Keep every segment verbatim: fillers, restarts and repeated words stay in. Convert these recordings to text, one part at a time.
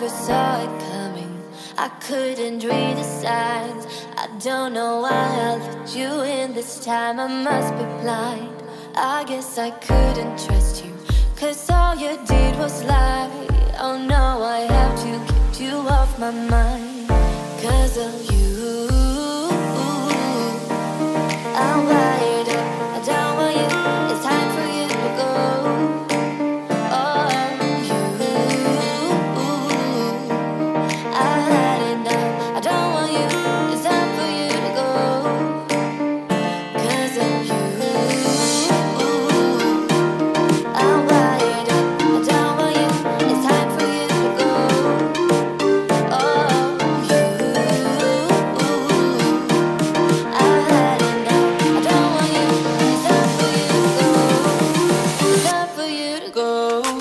never saw it coming. I couldn't read the signs. I don't know why I let you in this time. I must be blind. I guess I couldn't trust you, 'cause all you did was lie. Oh no, I have to get you off my mind. 'Cause of you, I'm wired up. I don't want you. It's time for you to go. Oh, you, I had enough. I don't want you. It's time for you to go. 'Cause of you, I'm wired up. I don't want you. It's time for you to go. Oh, you, I had enough. I don't want you. It's time for you to go. It's time for you to go.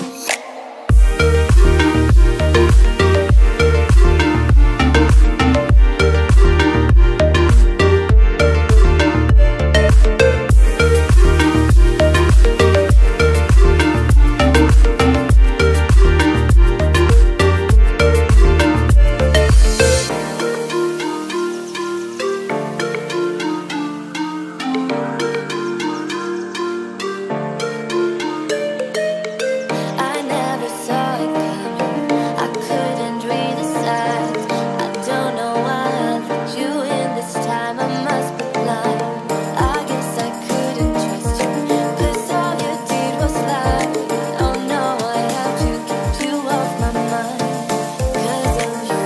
I never saw it coming. I couldn't read the signs. I don't know why I let you in this time. I must be blind. I guess I couldn't trust you, 'cause all you did was lie. Oh no, I have to get you off my mind. 'Cause of you,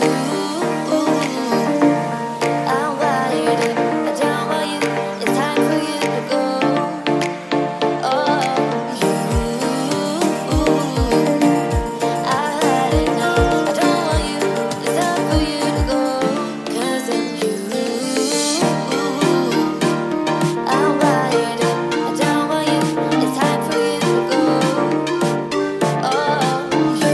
I'm wired up. I don't want you. It's time for you to go. Oh, you, I had enough. I don't want you. It's time for you to go. 'Cause of you, I'm wired up. I don't want you. It's time for you to go. Oh, you,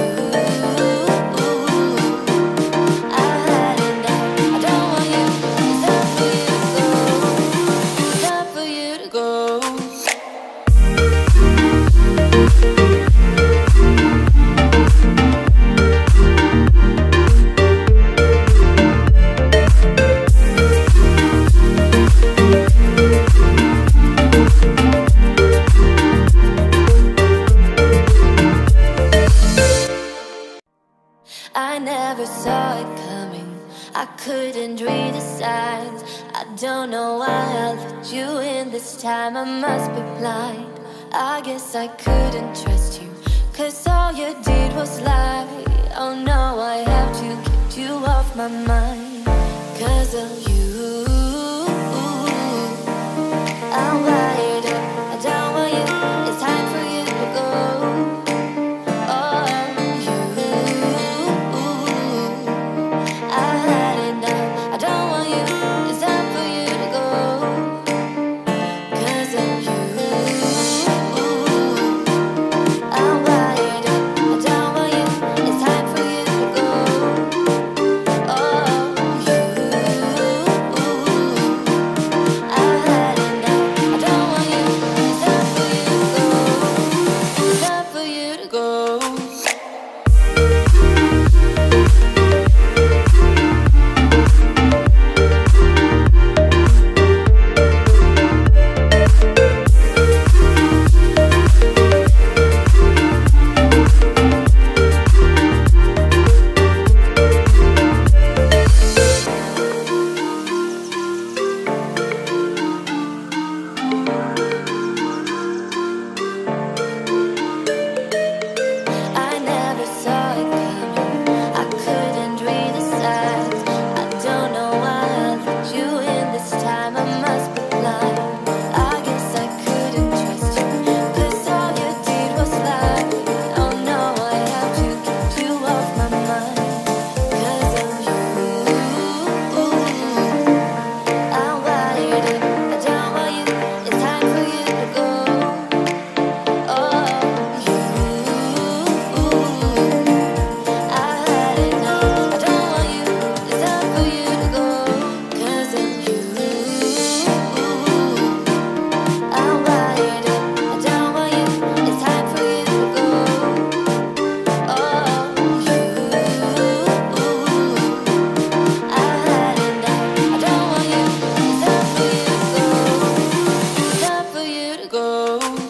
I had enough. I don't want you. It's time for you to go. It's time for you to go. I never saw it coming. I couldn't read the signs. I don't know why I let you in this time. I must be blind. I guess I couldn't trust you, 'cause all you did was lie. Oh no, I have to get you off my mind. 'Cause of you, I'm wired up. I don't want you. It's time for you to go. Oh, you, I had enough. I don't want you. It's time for you to go. 'Cause of you, I'm wired up. I don't want you. It's time for you to go. Oh, you, know